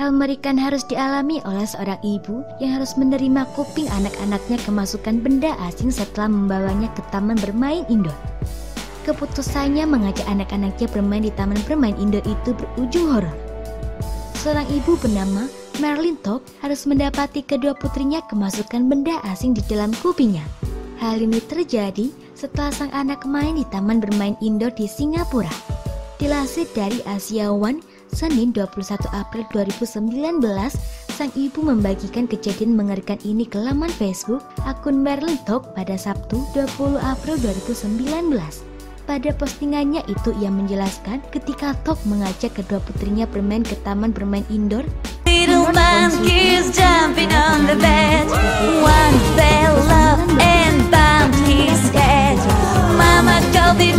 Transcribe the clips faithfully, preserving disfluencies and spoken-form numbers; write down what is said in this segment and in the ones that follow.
Hal mengerikan harus dialami oleh seorang ibu yang harus menerima kuping anak-anaknya kemasukan benda asing setelah membawanya ke taman bermain indoor. Keputusannya mengajak anak-anaknya bermain di taman bermain indoor itu berujung horor. Seorang ibu bernama Marilyn Tock harus mendapati kedua putrinya kemasukan benda asing di dalam kupingnya. Hal ini terjadi setelah sang anak main di taman bermain indoor di Singapura. Dilansir dari Asia One, Senin dua puluh satu April dua ribu sembilan belas, sang ibu membagikan kejadian mengerikan ini ke laman Facebook akun Marilyn Tock pada Sabtu dua puluh April dua ribu sembilan belas. Pada postingannya itu ia menjelaskan ketika Tock mengajak kedua putrinya bermain ke taman bermain indoor. Little monkeys jumping on the bed. One fell off and bumped his head. Mama called it.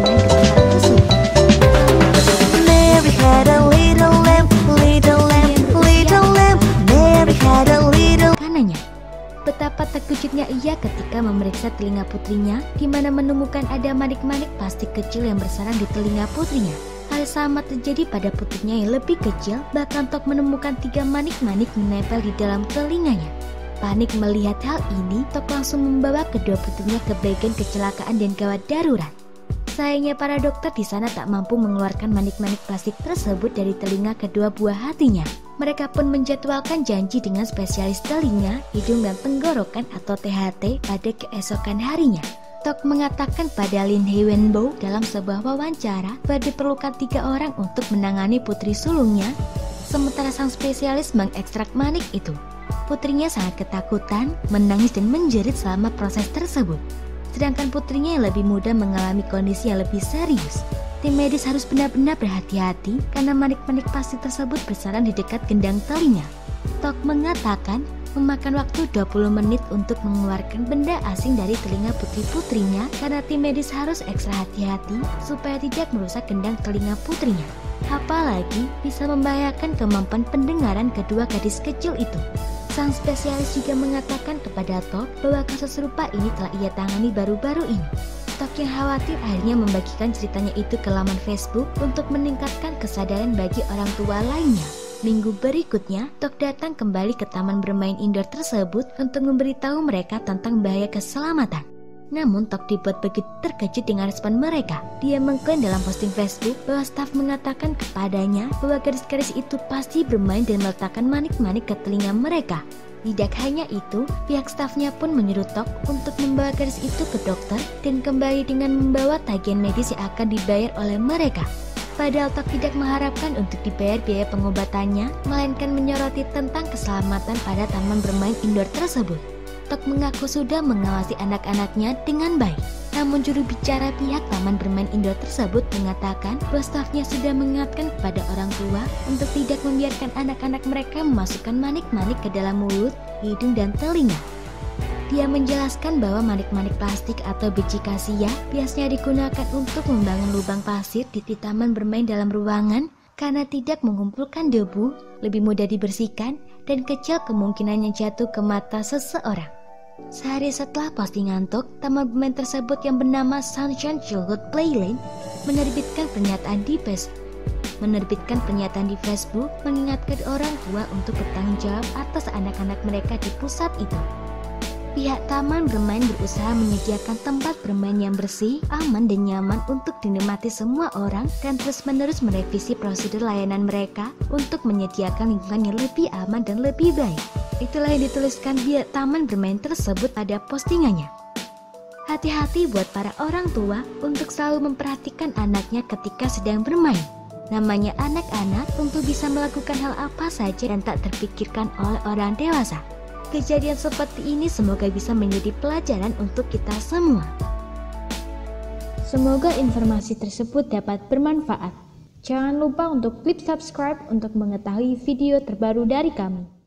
Mary had a little lamb, little lamb, little lamb. Mary had a little. Kanannya. Betapa terkejutnya ia ketika memeriksa telinga putrinya, di mana menemukan ada manik-manik plastik kecil yang bersarang di telinga putrinya. Hal sama terjadi pada putrinya yang lebih kecil, bahkan Tock menemukan tiga manik-manik menempel di dalam telinganya. Panik melihat hal ini, Tock langsung membawa kedua putrinya ke bagian kecelakaan dan gawat darurat. Sayangnya para dokter di sana tak mampu mengeluarkan manik-manik plastik tersebut dari telinga kedua buah hatinya. Mereka pun menjadwalkan janji dengan spesialis telinga, hidung dan tenggorokan atau T H T pada keesokan harinya. Tock mengatakan pada Lin Hwenbo dalam sebuah wawancara bahwa diperlukan tiga orang untuk menangani putri sulungnya, sementara sang spesialis mengekstrak manik itu. Putrinya sangat ketakutan, menangis dan menjerit selama proses tersebut. Sedangkan putrinya yang lebih muda mengalami kondisi yang lebih serius. Tim medis harus benar-benar berhati-hati karena manik-manik plastik tersebut bersarang di dekat gendang telinga. Tock mengatakan memakan waktu dua puluh menit untuk mengeluarkan benda asing dari telinga putri-putrinya karena tim medis harus ekstra hati-hati supaya tidak merusak gendang telinga putrinya. Apalagi bisa membahayakan kemampuan pendengaran kedua gadis kecil itu. Sang spesialis juga mengatakan kepada Tock bahwa kasus serupa ini telah ia tangani baru-baru ini. Tock yang khawatir akhirnya membagikan ceritanya itu ke laman Facebook untuk meningkatkan kesadaran bagi orang tua lainnya. Minggu berikutnya, Tock datang kembali ke taman bermain indoor tersebut untuk memberitahu mereka tentang bahaya keselamatan. Namun Tock dibuat begitu terkejut dengan respon mereka. Dia mengklaim dalam posting Facebook bahwa staf mengatakan kepadanya bahwa gadis-gadis itu pasti bermain dan meletakkan manik-manik ke telinga mereka. Tidak hanya itu, pihak stafnya pun menyuruh Tock untuk membawa gadis itu ke dokter dan kembali dengan membawa tagihan medis yang akan dibayar oleh mereka. Padahal Tock tidak mengharapkan untuk dibayar biaya pengobatannya, melainkan menyoroti tentang keselamatan pada taman bermain indoor tersebut. Tock mengaku sudah mengawasi anak-anaknya dengan baik. Namun juru bicara pihak taman bermain indoor tersebut mengatakan bahwa stafnya sudah mengingatkan kepada orang tua untuk tidak membiarkan anak-anak mereka memasukkan manik-manik ke dalam mulut, hidung, dan telinga. Dia menjelaskan bahwa manik-manik plastik atau biji kasia biasanya digunakan untuk membangun lubang pasir di taman bermain dalam ruangan karena tidak mengumpulkan debu, lebih mudah dibersihkan, dan kecil kemungkinannya jatuh ke mata seseorang. Sehari setelah postingan Tock, taman bermain tersebut yang bernama Sunshine Childhood Playland menerbitkan pernyataan di Facebook. Menerbitkan pernyataan di Facebook mengingatkan orang tua untuk bertanggung jawab atas anak-anak mereka di pusat itu. Pihak taman bermain berusaha menyediakan tempat bermain yang bersih, aman, dan nyaman untuk dinikmati semua orang dan terus-menerus merevisi prosedur layanan mereka untuk menyediakan lingkungan yang lebih aman dan lebih baik. Itulah yang dituliskan pihak taman bermain tersebut pada postingannya. Hati-hati buat para orang tua untuk selalu memperhatikan anaknya ketika sedang bermain. Namanya anak-anak tentu bisa melakukan hal apa saja yang tak terpikirkan oleh orang dewasa. Kejadian seperti ini semoga bisa menjadi pelajaran untuk kita semua. Semoga informasi tersebut dapat bermanfaat. Jangan lupa untuk klik subscribe untuk mengetahui video terbaru dari kami.